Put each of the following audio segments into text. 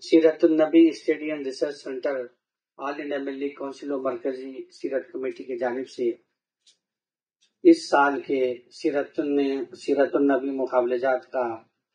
سیرت النبی stadium research centre all India Milli council و مرکزی سیرت کمیٹی کی جانب سے اس سال کے سیرت النبی مقابلہ جات کا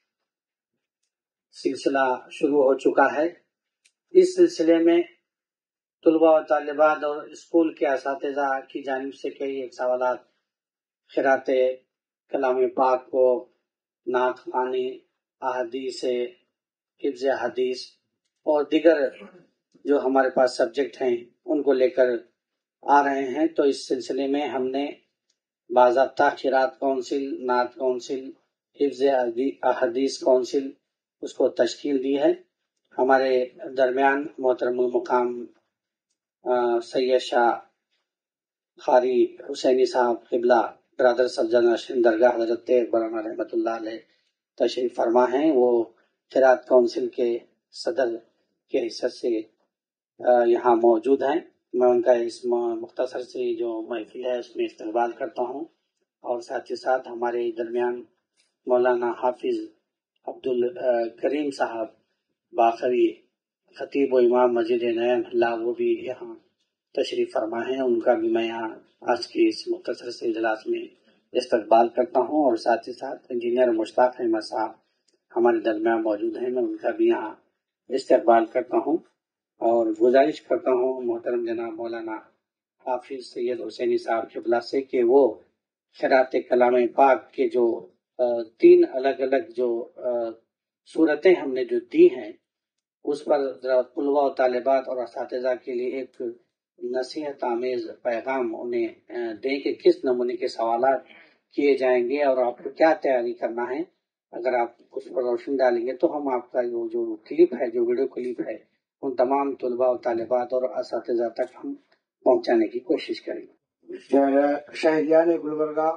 سلسلہ شروع ہو چکا ہے۔ اس سلسلے میں طلباء و طالبات اور اسکول کے اساتذہ کی جانب سے کئی ایک سوالات قرأت کلام پاک کو، نعت خوانی، احادیث، حفظ حدیث اور دیگر جو ہمارے پاس سبجیکٹ ہیں ان کو لے کر آ رہے ہیں۔ تو اس سلسلے میں ہم نے باضابطہ قرأت کونسل، نعت کونسل، حفظ حدیث کونسل اس کو تشکیل دی ہے۔ ہمارے درمیان محترم المقام سید شاہ قاری حسینی صاحب قبلہ برادر سرجن درگاہ حضرت برہنہ رحمۃ اللہ علیہ تشریف فرما ہیں۔ وہ قرأت کونسل کے صدر کے حیثیت سے یہاں موجود ہیں۔ میں ان کا اس مختصر سی جو محفل ہے اس میں استقبال کرتا ہوں، اور ساتھ ہی ساتھ ہمارے درمیان مولانا حافظ عبد الکریم صاحب باقری خطیب و امام مسجد نیا محلہ وہ بھی یہاں تشریف فرما ہیں۔ ان کا بھی میں یہاں آج کی اس مختصر سے اجلاس میں استقبال کرتا ہوں، اور ساتھ ہی ساتھ انجینئر مشتاق احمد صاحب ہمارے درمیان موجود ہیں، میں ان کا بھی یہاں استقبال کرتا ہوں، اور گزارش کرتا ہوں محترم جناب مولانا حافظ سید حسینی صاحب قبلہ سے کہ وہ قرأت کلام پاک کے جو تین الگ الگ جو صورتیں ہم نے جو دی ہیں اس پر طلباء و طالبات اور اساتذہ کے لیے ایک نصیحت آمیز پیغام انہیں دیں کہ کس نمونے کے سوالات کیے جائیں گے اور آپ کو کیا تیاری کرنا ہے۔ اگر آپ اس پر روشنی ڈالیں گے تو ہم آپ کا جو کلپ ہے، جو ویڈیو کلپ ہے، ان تمام طلباء و طالبات اور اساتذہ تک ہم پہنچانے کی کوشش کریں گے۔ شہریان گلبرگہ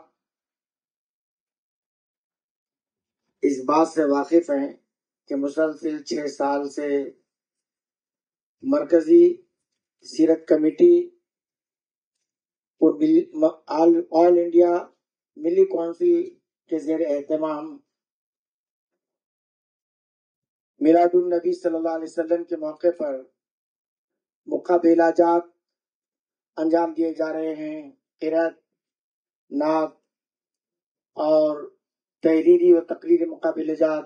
اس بات سے واقف ہیں کہ مسلسل 6 سال سے مرکزی سیرت کمیٹی اور آل انڈیا ملی کونسل کے زیر اہتمام میلاد النبی صلی اللہ علیہ وسلم کے موقع پر مقابلہ جات انجام دیے جا رہے ہیں۔ قرأت، نعت اور تحریری و تقریری مقابلہ جات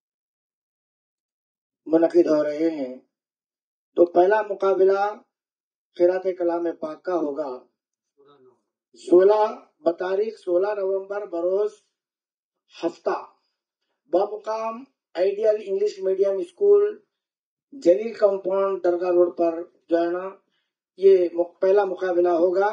منعقد ہو رہے ہیں۔ تو پہلا مقابلہ قرأت کلام پاک کا ہوگا 16 نومبر بروز ہفتہ بمقام ideal English medium school Jalil compound Dargah road پر جو ہے نا یہ پہلا مقابلہ ہوگا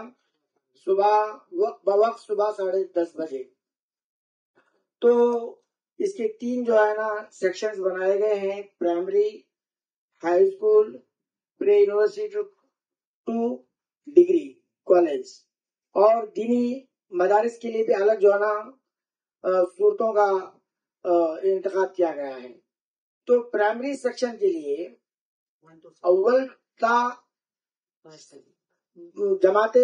بوقت صبح 10:30 بجے۔ تو اس کے 3 جو ہے نا سیکشنز بنائے گئے ہیں، primary, high school, pre university to degree college, اور دینی مدارس کے لیے بھی الگ جو ہے نا صورتوں کا انتخاب کیا گیا ہے۔ تو پرائمری سیکشن کے لیے اول تا جماعت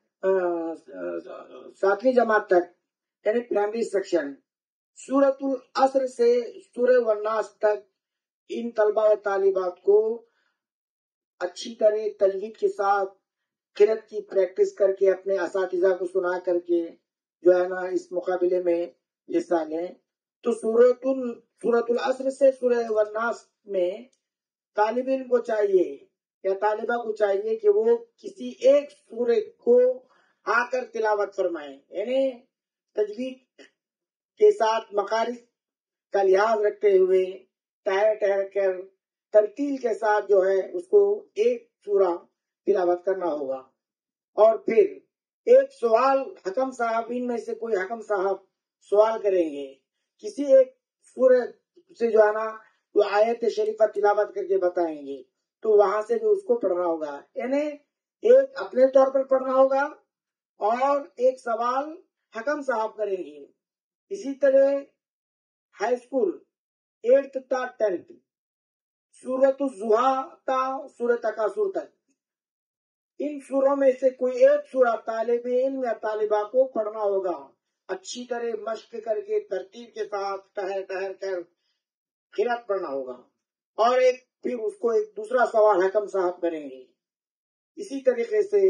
7ویں جماعت تک یعنی پرائمری سیکشن سورۃ العصر سے سورہ والناس تک ان طلباء و طالبات کو اچھی طرح تجوید کے ساتھ قرأت کی پریکٹس کر کے اپنے اساتذہ کو سنا کر کے جو ہے نا اس مقابلے میں حصہ لیں۔ تو سورۃ العصر سے سورہ والناس میں طالب علم کو چاہیے یا طالبہ کو چاہیے کہ وہ کسی ایک سورہ کو آ کر تلاوت فرمائیں، یعنی تجوید کے ساتھ مخارج کا لحاظ رکھتے ہوئے ٹھہر کر ترتیل کے ساتھ جو ہے اس کو ایک سورہ تلاوت کرنا ہوگا۔ اور پھر ایک سوال حکم صاحب، ان میں سے کوئی حکم صاحب سوال کریں گے، کسی ایک سورہ سے جو ہے نا وہ آیت شریفہ تلاوت کر کے بتائیں گے، تو وہاں سے بھی اس کو پڑھنا ہوگا، یعنی ایک اپنے طور پر پڑھنا ہوگا اور ایک سوال حکم صاحب کریں گے۔ اسی طرح ہائی اسکول 8th تا 10th سورۃ الضحیٰ تا سورۃ تکاثر تک، ان سوروں میں سے کوئی ایک سورہ طالب علم یا طالبہ کو پڑھنا ہوگا، اچھی طرح مشق کر کے ترتیب کے ساتھ ٹہر کر قرأت پڑھنا ہوگا۔ اور ایک پھر اس کو ایک دوسرا سوال حکم صاحب کریں گے. اسی طریقے سے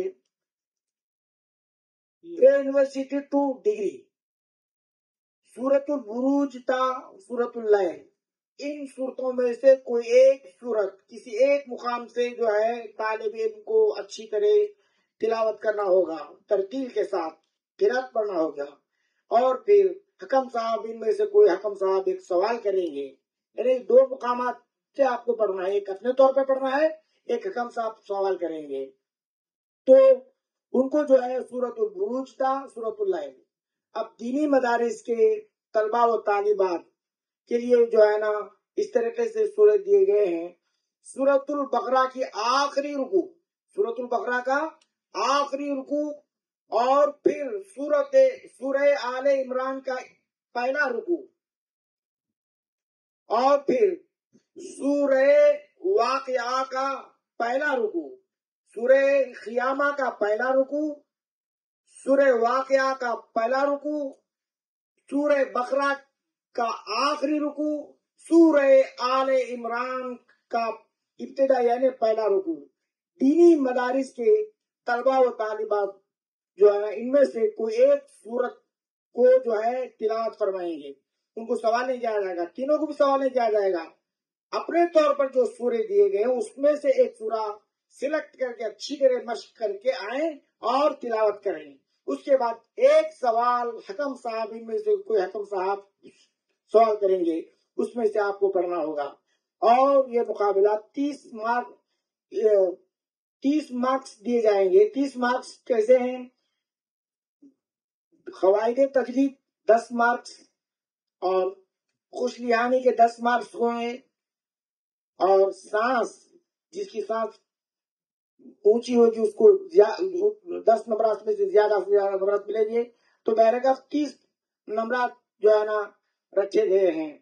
یونیورسٹی ٹو ڈگری، سورت البروج تا سورت اللیل، ان صورتوں میں سے کوئی ایک صورت کسی ایک مقام سے جو ہے طالب علم کو اچھی طرح تلاوت کرنا ہوگا، ترتیل کے ساتھ قرات پڑھنا ہوگا. اور پھر حکم صاحب ان میں سے کوئی حکم صاحب ایک سوال کریں گے. یعنی دو مقامات سے آپ کو پڑھنا ہے، ایک اپنے طور پہ پڑھنا ہے، ایک حکم صاحب سوال کریں گے. تو ان کو جو ہے سورت البروج تھا، سورت اللیل. اب دینی مدارس کے طلبہ و طالبات کے لیے جو ہے نا اس طریقے سے سورت دیے گئے ہیں. سورت البقرہ کی آخری رکوع، سورت البقرہ کا آخری رکوع، اور پھر سورہ آل عمران کا پہلا رکوع، اور پھر سورہ واقعہ کا پہلا رکوع، سورہ قیامہ کا پہلا رکوع، سورہ واقعہ کا پہلا رکوع، سورہ بقرہ کا آخری رکوع، سورہ آل عمران کا ابتدا یعنی پہلا رکوع. دینی مدارس کے طلبہ و طالبات جو ہے ان میں سے کوئی ایک سورت کو جو ہے تلاوت فرمائیں گے. ان کو سوال نہیں کیا جائے گا، تینوں کو بھی سوال نہیں کیا جائے گا. اپنے طور پر جو سورے دیے گئے ہیں اس میں سے ایک سورہ سلیکٹ کر کے اچھی طرح مشق کر کے آئیں اور تلاوت کریں. اس کے بعد ایک سوال حکم صاحب، ان میں سے کوئی حکم صاحب سوال کریں گے، اس میں سے آپ کو پڑھنا ہوگا. اور یہ مقابلہ 30 مارکس دیے جائیں گے. 30 مارکس کیسے ہیں؟ قواعد تجوید 10 مارکس، اور خوش لحانی کے 10 مارکس ہوئے، اور سانس جس کی سانس اونچی ہوگی اس کو 10 نمبرات میں سے زیادہ نمبرات ملیں گے. تو بہرکیف 30 نمبرات جو ہے نا رکھے گئے ہیں.